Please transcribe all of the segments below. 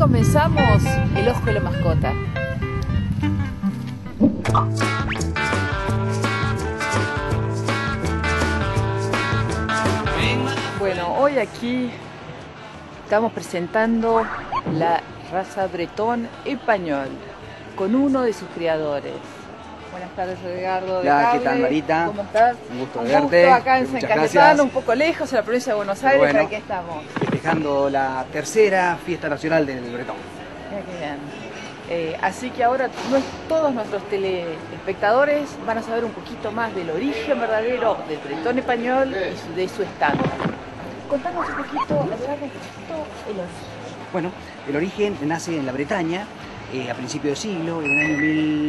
comenzamos El Ojo de la Mascota. Bueno, hoy aquí estamos presentando la raza bretón español con uno de sus criadores. Buenas tardes, Edgardo. Hola, ¿qué tal, Marita? ¿Cómo estás? Un gusto Un verte. gusto acá en San Muchas Cayetano, gracias. un poco lejos, en la provincia de Buenos Aires, Bueno, pero aquí estamos. Festejando la tercera fiesta nacional del Bretón. Mira qué bien. Así que ahora todos nuestros telespectadores van a saber un poquito más del origen verdadero del bretón español y de su estándar. Contanos un poquito, Edgardo, el origen. Bueno, el origen nace en la Bretaña, a principios de siglo, en el año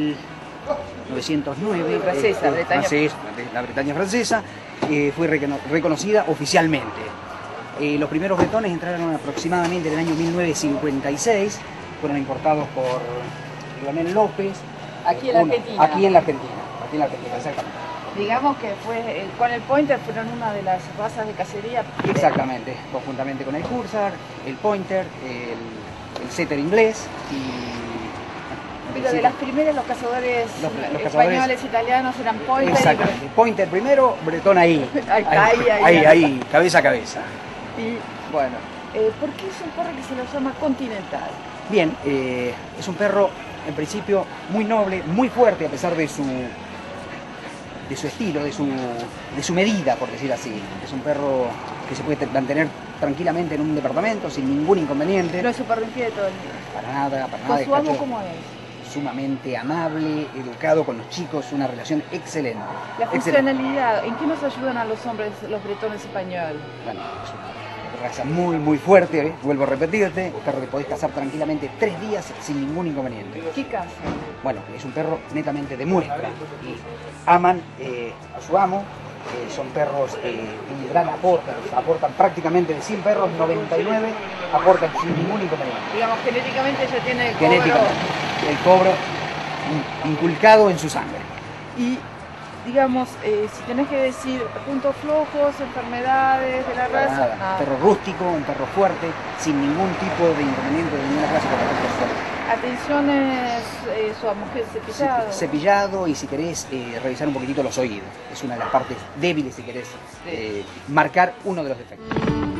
1909. Francesa, Bretaña. La Bretaña francesa fue reconocida oficialmente. Los primeros bretones entraron aproximadamente en el año 1956, fueron importados por Leonel López. Aquí en la Argentina. Aquí en la Argentina, exactamente. Digamos que fue con el Pointer fueron una de las razas de cacería. Exactamente, conjuntamente con el Cursar, el Pointer, el Setter inglés y... Pero de las primeras los cazadores los españoles, italianos eran Pointer. Exactamente, Pointer primero, Bretón ahí. Ahí, cabeza a cabeza. Y bueno, ¿por qué es un perro que se lo llama continental? Bien, es un perro en principio muy noble, muy fuerte a pesar de su estilo, de su medida, por decir así. Es un perro que se puede mantener tranquilamente en un departamento sin ningún inconveniente. No es un perro inquieto. Para nada. ¿Con su amo cómo es? Sumamente amable, educado con los chicos, una relación excelente. La funcionalidad, ¿en qué nos ayudan a los hombres los bretones españoles? Bueno, es una raza muy fuerte, vuelvo a repetirte, un perro que podés cazar tranquilamente 3 días sin ningún inconveniente. ¿Qué caza? Bueno, es un perro netamente de muestra y aman a su amo, son perros en gran aportan prácticamente de 100 perros, 99 aportan sin ningún inconveniente. Digamos, genéticamente ya tiene el el cobro inculcado en su sangre. Y digamos, si tenés que decir puntos flojos, enfermedades de la raza. Un perro rústico, un perro fuerte, sin ningún tipo de inconveniente de ninguna clase con respecto a su salud. Atención, su mujer cepillado. Cepillado y si querés revisar un poquitito los oídos. Es una de las partes débiles si querés marcar uno de los defectos.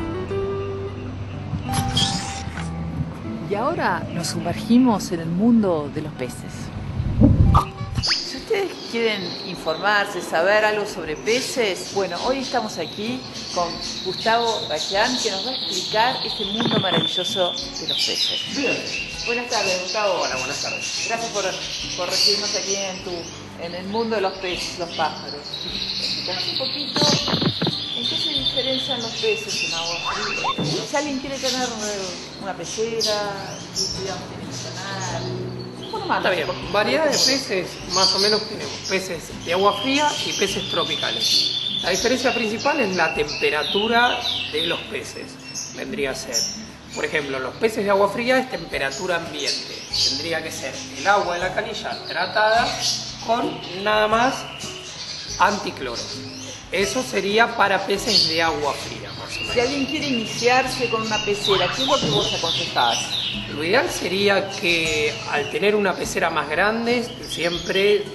Y ahora nos sumergimos en el mundo de los peces. Si ustedes quieren informarse, saber algo sobre peces, bueno, hoy estamos aquí con Gustavo Baquian, que nos va a explicar este mundo maravilloso de los peces. Bien. Buenas tardes, Gustavo. Hola, buenas tardes. Gracias por recibirnos aquí en el mundo de los peces, los pájaros. Explícanos un poquito en qué se diferencian los peces en agua fría. Si alguien quiere tener una pecera, digamos, tiene que tener... Bueno, más. Está bien, variedad de peces, más o menos tenemos peces de agua fría y peces tropicales. La diferencia principal es la temperatura de los peces, vendría a ser. Por ejemplo, los peces de agua fría es temperatura ambiente. Tendría que ser el agua de la canilla tratada con nada más anticloro. Eso sería para peces de agua fría, más o menos. Si alguien quiere iniciarse con una pecera, ¿qué es lo que vos aconsejás? Lo ideal sería que al tener una pecera más grande, siempre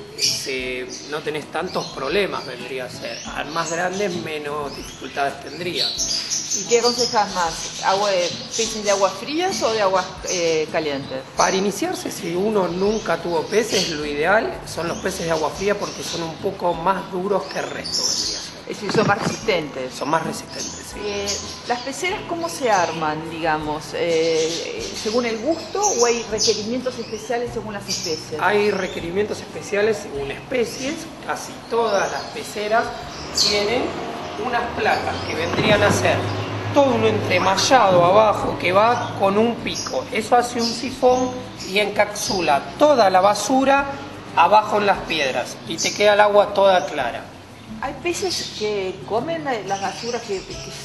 no tenés tantos problemas, vendría a ser. Al más grande, menos dificultades tendría. ¿Y qué aconsejás más? ¿Peces de aguas frías o de aguas calientes? Para iniciarse, si uno nunca tuvo peces, lo ideal son los peces de agua fría porque son un poco más duros que el resto, vendría a ser. Es decir, son más resistentes. Son más resistentes, sí. ¿Las peceras cómo se arman, digamos? ¿Según el gusto o hay requerimientos especiales según las especies? Hay requerimientos especiales según especies. Casi todas las peceras tienen unas placas que vendrían a ser todo un entremallado abajo que va con un pico. Eso hace un sifón y encapsula toda la basura abajo en las piedras y te queda el agua toda clara. ¿Hay peces que comen las basuras que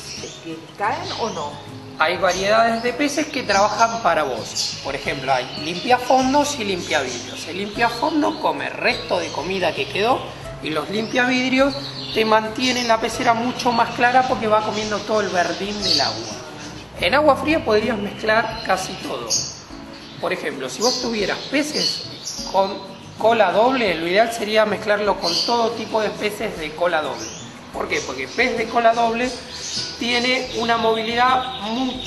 caen o no? Hay variedades de peces que trabajan para vos. Por ejemplo, hay limpiafondos y limpiavidrios. El limpiafondo come resto de comida que quedó y los limpiavidrios te mantienen la pecera mucho más clara porque va comiendo todo el verdín del agua. En agua fría podrías mezclar casi todo. Por ejemplo, si vos tuvieras peces con cola doble, lo ideal sería mezclarlo con todo tipo de peces de cola doble. ¿Por qué? Porque el pez de cola doble tiene una movilidad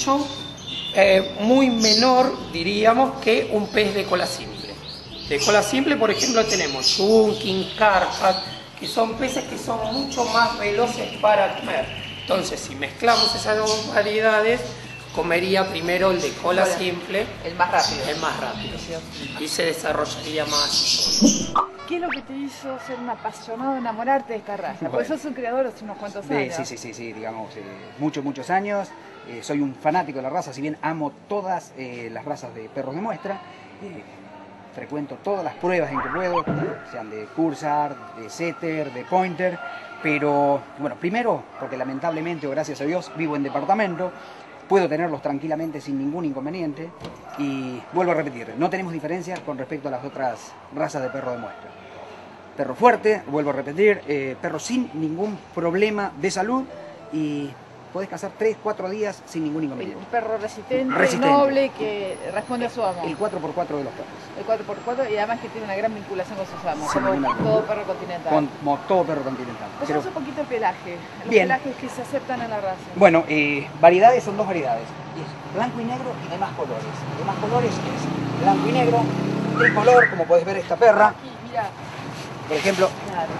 muy menor, diríamos, que un pez de cola simple. De cola simple, por ejemplo, tenemos sunking, carpas, que son peces que son mucho más veloces para comer. Entonces, si mezclamos esas dos variedades, comería primero el de cola simple, El más rápido. el más rápido, y se desarrollaría más. ¿Qué es lo que te hizo ser un apasionado, enamorarte de esta raza? Porque Bueno. sos un criador hace unos cuantos años. Sí, digamos, muchos años. Soy un fanático de la raza, si bien amo todas las razas de perros de muestra. Frecuento todas las pruebas en que puedo, sean de Cursar, de Setter, de Pointer, pero bueno, primero porque lamentablemente o gracias a Dios vivo en departamento, puedo tenerlos tranquilamente sin ningún inconveniente y vuelvo a repetir, no tenemos diferencia con respecto a las otras razas de perro de muestra. Perro fuerte, vuelvo a repetir, perro sin ningún problema de salud y podés cazar 3-4 días sin ningún inconveniente. Un perro resistente, Resistente. noble, que responde a su amo. El 4x4 de los perros. El 4x4 y además que tiene una gran vinculación con sus amos, Sin como ninguna duda. todo perro continental. Como todo perro continental. Pasamos un poquito el pelaje, los Bien. pelajes que se aceptan en la raza. Bueno, variedades son dos variedades. Es blanco y negro y demás colores. Demás colores es blanco y negro, tricolor, como podés ver esta perra. Aquí, mira, Por ejemplo, claro.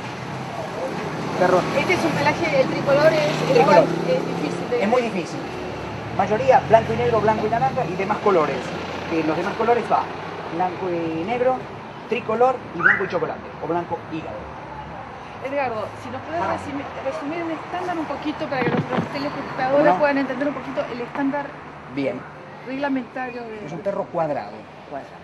perro. Este es un pelaje, el tricolor es Tricolor. difícil de... Es muy difícil. Mayoría blanco y negro, blanco y naranja y demás colores. Los demás colores va blanco y negro, tricolor y blanco y chocolate. O blanco hígado. Edgardo, si nos puedes resumir el estándar un poquito para que nuestros telespectadores ¿Cómo no? puedan entender un poquito el estándar Bien. reglamentario de... Es un perro cuadrado. Cuadra.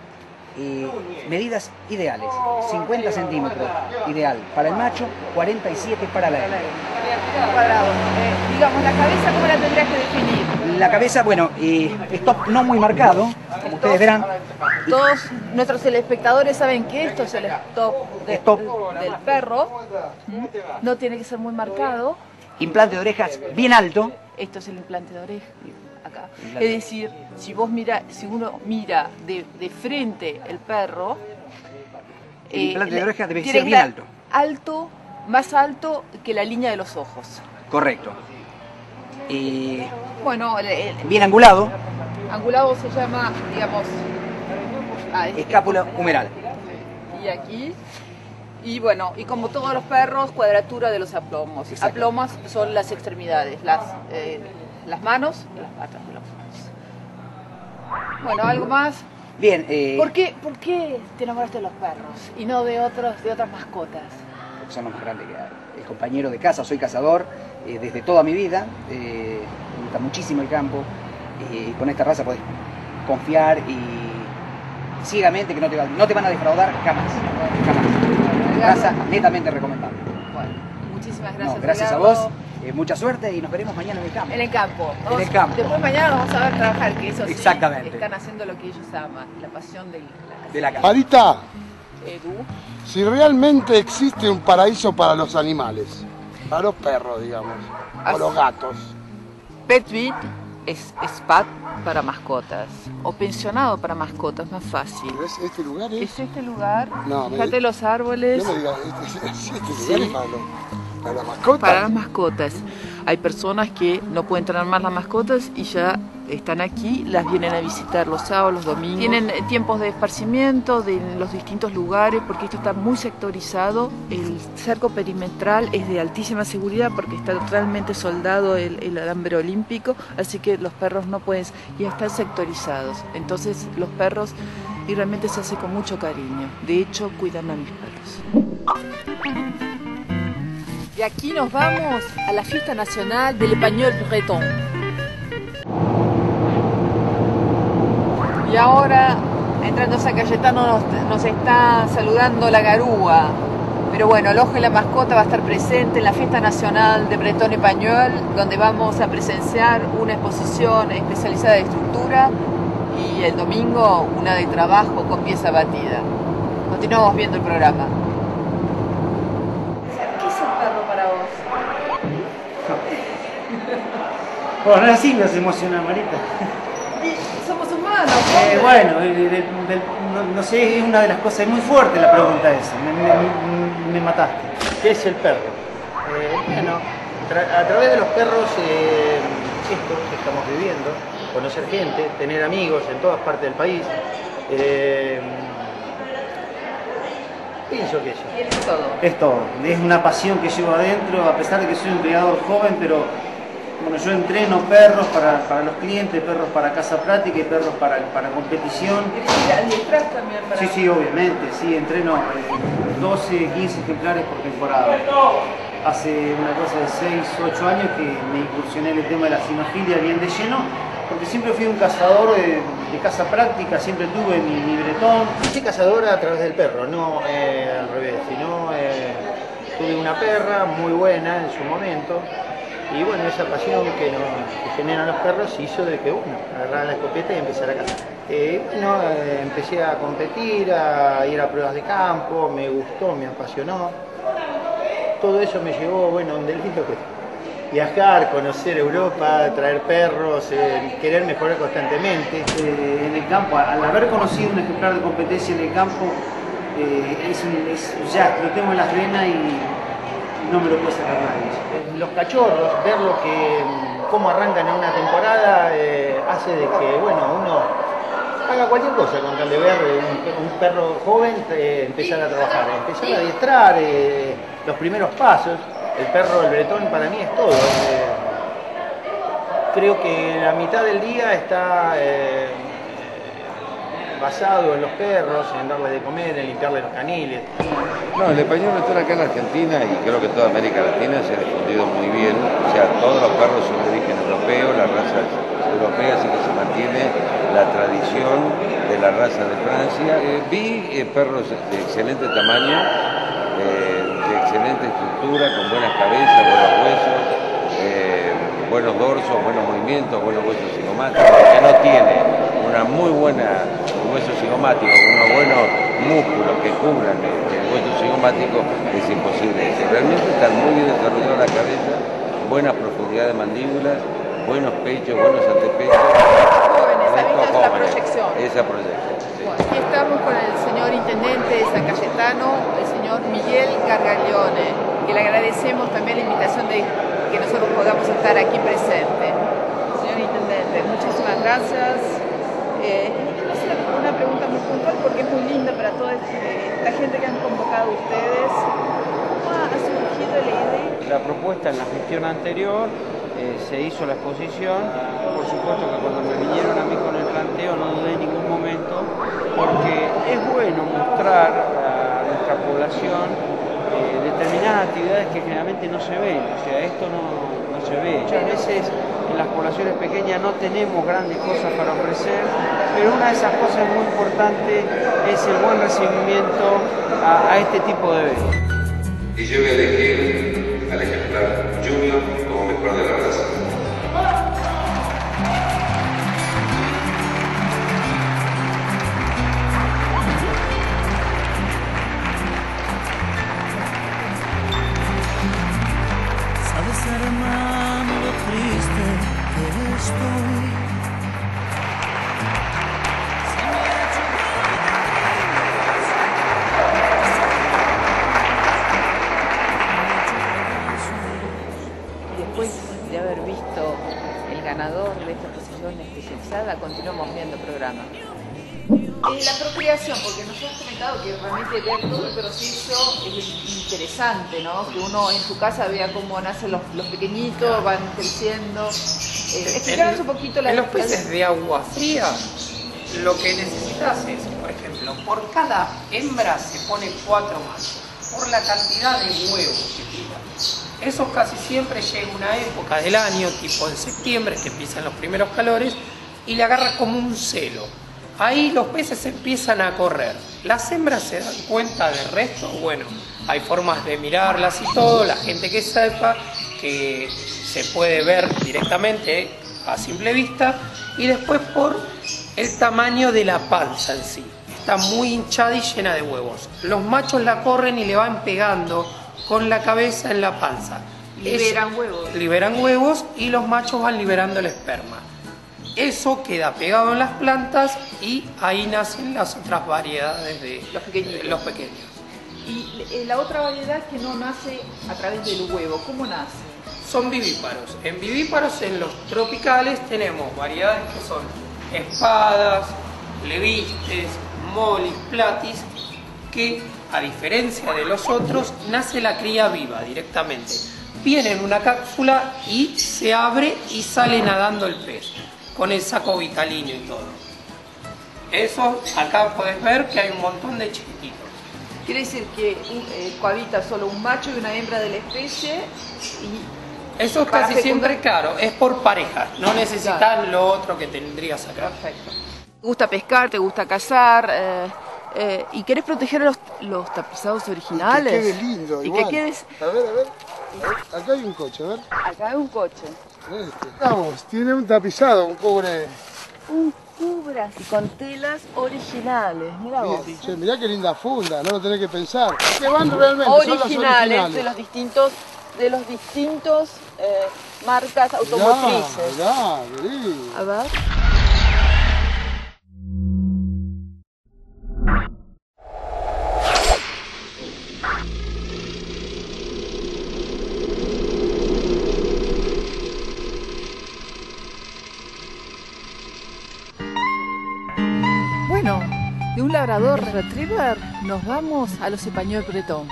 Medidas ideales, 50 centímetros ideal para el macho, 47 para la hembra. Cuadrado. Digamos, la cabeza, ¿cómo la tendrías que definir? La cabeza, bueno, stop no muy marcado, como ustedes verán. Todos nuestros telespectadores saben que esto es el stop, Stop. del perro. No tiene que ser muy marcado. Implante de orejas bien alto. Esto es el implante de oreja. Acá. Implante. Es decir, si uno mira de frente el perro, El implante de oreja debe tiene ser que bien estar alto, más alto que la línea de los ojos. Correcto. Bueno, el Bien angulado, angulado se llama, digamos, escápula humeral. y aquí. Y bueno, y como todos los perros, cuadratura de los aplomos. Exacto. Aplomos son las extremidades, las manos y las patas de los perros. Bueno, algo más. Bien, ¿Por qué te enamoraste de los perros y no de otras mascotas? porque son los más grandes que hay. El compañero de caza, soy cazador desde toda mi vida, me gusta muchísimo el campo, y con esta raza podés confiar y ciegamente que no te van a defraudar jamás. Raza netamente recomendable. Bueno, muchísimas gracias. No, gracias a Edgardo. vos, mucha suerte y nos veremos mañana en el campo. En el campo. En el campo. Después mañana nos vamos a ver trabajar, que eso sí, Exactamente. están haciendo lo que ellos aman, la pasión de la De la casa. Marita, Edu. si realmente existe un paraíso para los animales, para los perros, digamos, o los gatos, Petbit es spa para mascotas o pensionado para mascotas, más fácil. ¿ves? Este lugar es... Es este lugar, No, fíjate los árboles. No me digas, este lugar es para las mascotas. Para las mascotas. Hay personas que no pueden tener más las mascotas y ya están aquí, las vienen a visitar los sábados, los domingos. Tienen tiempos de esparcimiento de los distintos lugares porque esto está muy sectorizado. El cerco perimetral es de altísima seguridad porque está totalmente soldado el alambre olímpico, así que los perros no pueden, y están sectorizados. Entonces los perros, y realmente se hace con mucho cariño. De hecho, cuidan a mis perros. Y aquí nos vamos a la fiesta nacional del español bretón. Y ahora, entrando a San Cayetano, nos está saludando la garúa. Pero bueno, el ojo de la mascota va a estar presente en la fiesta nacional de Bretón Español, donde vamos a presenciar una exposición especializada de estructura y el domingo una de trabajo con pieza batida. Continuamos viendo el programa. ¿Qué es el perro para vos? Bueno, así nos emociona, Marita. Somos humanos. humanos. Bueno, no sé, es una de las cosas, es muy fuerte la pregunta esa, me mataste. ¿Qué es el perro? Bueno, a través de los perros, esto que estamos viviendo, conocer gente, tener amigos en todas partes del país, pienso que eso. Y es todo. Es todo, es una pasión que llevo adentro, a pesar de que soy un criador joven, pero bueno, yo entreno perros para los clientes, perros para casa práctica y perros para competición. ¿Y adiestras también para...? Sí, sí, obviamente, sí, entreno 12, 15 ejemplares por temporada. Hace una cosa de 6, 8 años que me incursioné en el tema de la cinofilia bien de lleno, porque siempre fui un cazador de casa práctica, siempre tuve mi bretón. Soy cazador a través del perro, no al revés, sino tuve una perra muy buena en su momento. Y bueno, esa pasión que generan los perros hizo de que uno agarrara la escopeta y empezara a cazar. Bueno, empecé a competir, a ir a pruebas de campo, me gustó, me apasionó. Todo eso me llevó, bueno, a un delirio que viajar, conocer Europa, traer perros, querer mejorar constantemente. En el campo, al haber conocido un ejemplar de competencia en el campo, ya lo tengo en las venas y no me lo puede sacar nadie. Los cachorros, ver cómo arrancan en una temporada, hace de que, bueno, uno haga cualquier cosa con tal de ver un perro joven empezar a trabajar, empezar a adiestrar, los primeros pasos. El perro, el bretón, para mí es todo. Creo que la mitad del día está basado en los perros, en darles de comer, en limpiarles los caniles. No, el español bretón acá en Argentina y creo que toda América Latina se ha difundido muy bien. O sea, todos los perros son de origen europeo, las razas europeas, así que se mantiene la tradición de la raza de Francia. Vi perros de excelente tamaño, de excelente estructura, con buenas cabezas, buenos huesos, buenos dorsos, buenos movimientos, buenos huesos cigomáticos. Que no tiene una muy buena hueso cigomático, unos buenos músculos que cubran el hueso cigomático, es imposible. Realmente están muy bien desarrolladas la cabeza, buena profundidad de mandíbulas, buenos pechos, buenos antepechos. Jóvenes, ¿ha visto esa proyección? Esa proyección, sí. Bueno, aquí estamos con el señor intendente de San Cayetano, el señor Miguel Gargaglione, que le agradecemos también la invitación de que nosotros podamos estar aquí presentes. Señor intendente, muchísimas gracias. Quiero hacer una pregunta muy puntual porque es muy linda para toda la gente que han convocado ustedes. ¿Cómo ha surgido la idea? La propuesta en la gestión anterior se hizo la exposición. Por supuesto que cuando me vinieron a mí con el planteo no dudé en ningún momento, porque es bueno mostrar a nuestra población determinadas actividades que generalmente no se ven. O sea, esto no se ve. Muchas veces en las poblaciones pequeñas no tenemos grandes cosas para ofrecer, pero una de esas cosas muy importantes es el buen recibimiento a este tipo de eventos. Y yo voy a elegir al ejemplar Junior como mejor de la raza. Sabes, hermano, lo triste que estoy. Después de haber visto el ganador de esta exposición especializada, continuamos viendo el programa. La procreación, porque nos has comentado que realmente ver todo el proceso es interesante, ¿no? Que uno en su casa vea cómo nacen los pequeñitos, van creciendo. Explícanos un poquito la... En los peces de agua fría, lo que necesitas es, por ejemplo, por cada hembra se pone 4 machos, por la cantidad de huevos que tiran. Eso casi siempre llega una época del año, tipo en septiembre, que empiezan los primeros calores, y le agarra como un celo. Ahí los peces empiezan a correr. Las hembras se dan cuenta del resto. Bueno, hay formas de mirarlas y todo. La gente que sepa que se puede ver directamente a simple vista. Y después por el tamaño de la panza en sí. Está muy hinchada y llena de huevos. Los machos la corren y le van pegando con la cabeza en la panza. Liberan huevos. Liberan huevos y los machos van liberando el esperma. eso queda pegado en las plantas y ahí nacen las otras variedades de los pequeños. Y la otra variedad que no nace a través del huevo, ¿cómo nace? Son vivíparos. En vivíparos, en los tropicales, tenemos variedades que son espadas, levistes, molis, platis, que a diferencia de los otros, nace la cría viva directamente. Viene en una cápsula y se abre y sale nadando el pez, con el saco vitalino y todo. Eso, acá podés ver que hay un montón de chiquititos. Quiere decir que cohabita solo un macho y una hembra de la especie y... Eso es casi siempre claro, es por pareja, no necesitas claro. lo otro que tendrías acá. Perfecto. ¿Te gusta pescar, te gusta cazar y querés proteger a los tapizados originales? Y que quede lindo, y igual. que quedes... A ver. Acá hay un coche, a ver. Acá hay un coche. Vamos, tiene un tapizado, un cubre. Un cubre así con telas originales. Mirá vos. Che, mirá qué linda funda, no lo tenés que pensar. ¿Qué van realmente? Originales, son las originales. de los distintos marcas automotrices. Mirá, qué lindo. A ver. Bueno, de un labrador retriever nos vamos a los español bretón.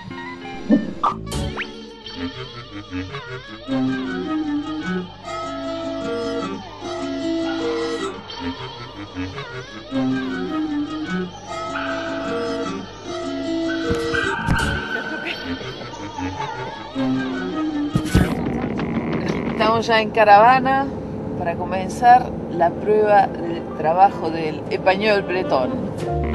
Estamos ya en caravana para comenzar la prueba de trabajo del español bretón.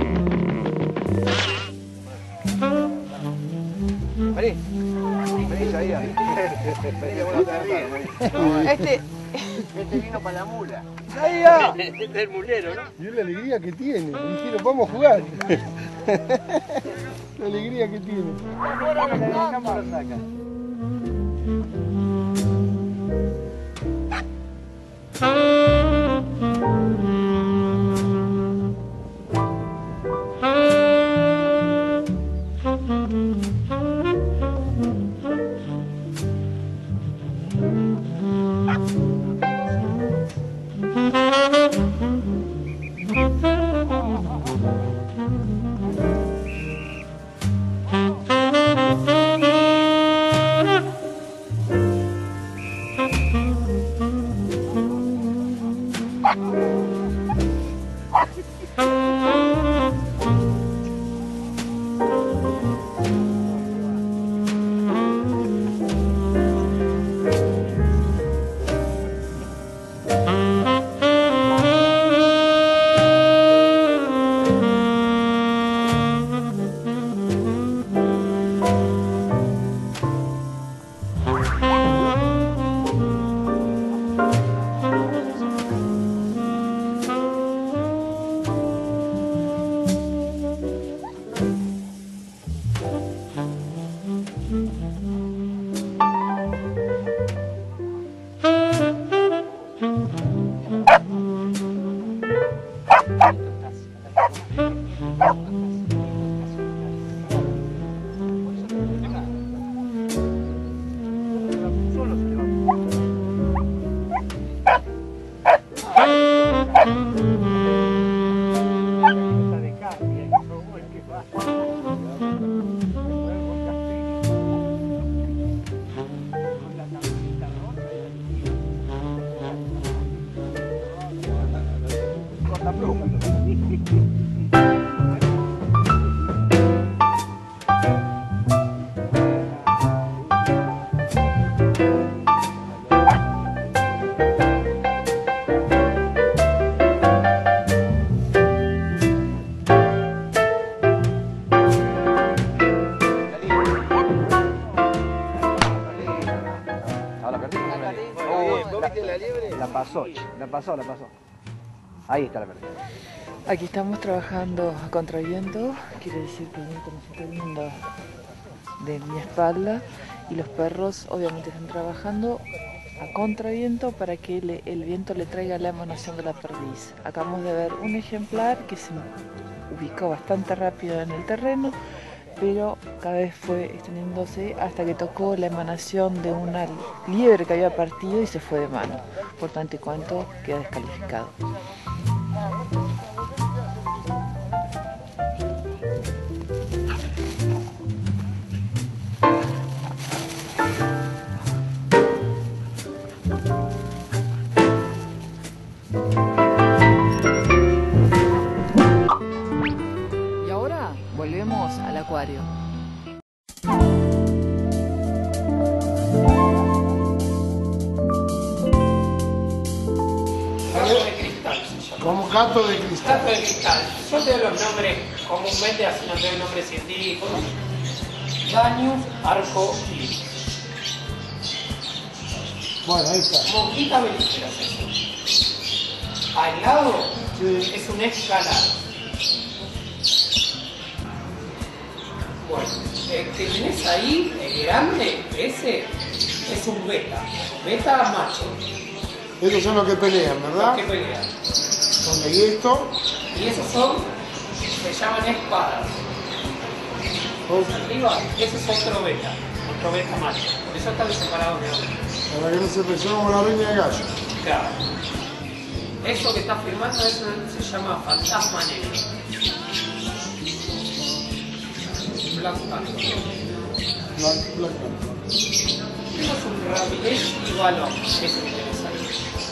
Este vino para la mula. Este es el mulero, ¿no? Y la alegría que tiene. Le dijeron, vamos a jugar. La alegría que tiene. La pasó. Ahí está la perdida. Aquí estamos trabajando a contraviento, quiere decir que viene como está viendo de mi espalda y los perros obviamente están trabajando a contraviento para que el viento le traiga la emanación de la perdiz. Acabamos de ver un ejemplar que se ubicó bastante rápido en el terreno, pero cada vez fue extendiéndose hasta que tocó la emanación de una liebre que había partido y se fue de mano. Por tanto y cuanto, queda descalificado. Y ahora volvemos al acuario. Como gato de cristal. Gato de cristal. Yo te doy los nombres comúnmente, así no te doy nombres científicos. Danius arcoiris. Bueno, ahí está. Monquita melífera es eso. Al lado es un escalado. Bueno, el que tenés ahí, el grande, ese es un beta. Beta macho. Estos son los que pelean, ¿verdad? Los que pelean. Donde y esto. Y esos se llaman espadas. Arriba, ese es otro beta macho. Por eso están separados de otro. Para que no se presione como la riña de gallo. Claro. Eso que está firmando se llama fantasma negro. Black Panther. Eso es un rapidez y balón, ese que tenés ahí.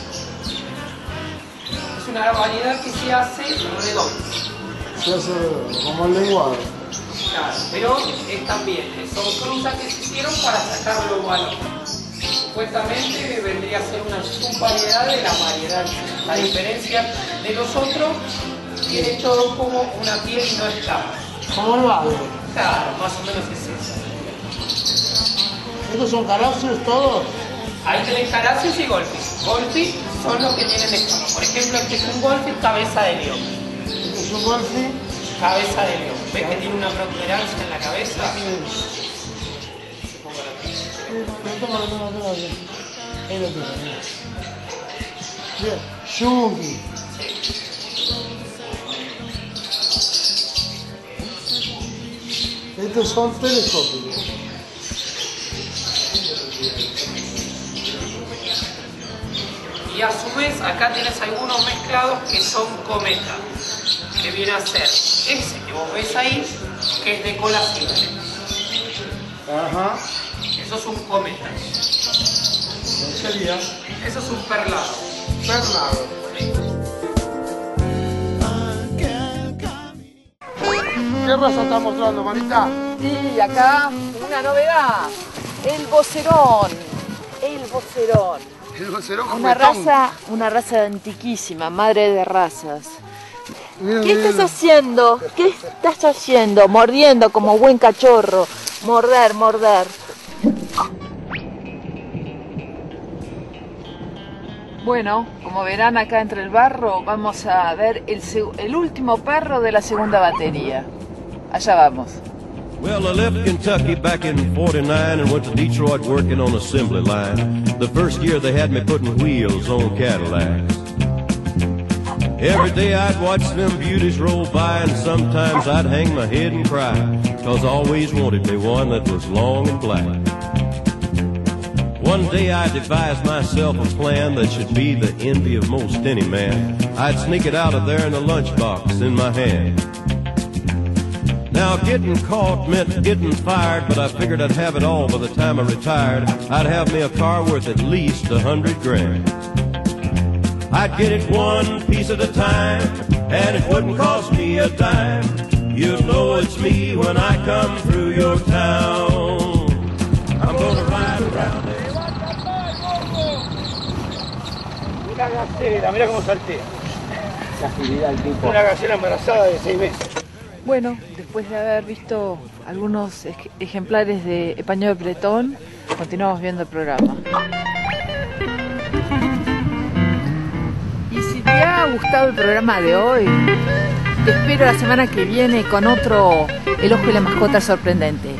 Es una variedad que se hace redonda. Se hace redondo, como el lenguado. Claro, pero es también, son cruzas que se hicieron para sacarlo balón. Supuestamente vendría a ser una subvariedad de la variedad. A diferencia de los otros, tiene todo como una piel y no escama. Como el bagre. Claro, más o menos es eso. ¿Estos son caracios todos? Ahí tenés caracios y golfis. Golfis son los que tienen escama. Por ejemplo, este es un golfis cabeza de león. ¿Este es un golfi? Cabeza de león. ¿Ves que tiene una protuberancia en la cabeza? Toma. Ahí lo tengo, mira. Bien, Yugi. Estos son telescópicos. Y a su vez, acá tienes algunos mezclados que son cometas. Que viene a ser ese que vos ves ahí, que es de cola simple. Ajá. Eso es un cometa. ¿Qué sería? Eso es un perlado. Fernando. ¿Qué raza está mostrando, Marita? Y acá una novedad, el vocerón. El vocerón. El vocerón Una raza antiquísima, madre de razas. Mira, ¿Qué estás haciendo? ¿Qué estás haciendo? Mordiendo como buen cachorro. Morder. Bueno, como verán acá entre el barro, vamos a ver el último perro de la segunda batería. Allá vamos. Well, I left Kentucky back in 49 and went to Detroit working on assembly line. The first year they had me putting wheels on Cadillacs. Every day I'd watch them beauties roll by and sometimes I'd hang my head and cry, 'cause I always wanted me one that was long and black. One day I devised myself a plan that should be the envy of most any man. I'd sneak it out of there in a lunchbox in my hand. Now getting caught meant getting fired, but I figured I'd have it all by the time I retired. I'd have me a car worth at least $100 grand. I'd get it one piece at a time, and it wouldn't cost me a dime. You'll know it's me when I come through your town. I'm gonna ride around there. Una gacela, mira cómo saltea. La agilidad del tipo. Una gacela embarazada de 6 meses. Bueno, después de haber visto algunos ejemplares de español bretón, continuamos viendo el programa. Y si te ha gustado el programa de hoy, te espero la semana que viene con otro El Ojo y la Mascota sorprendente.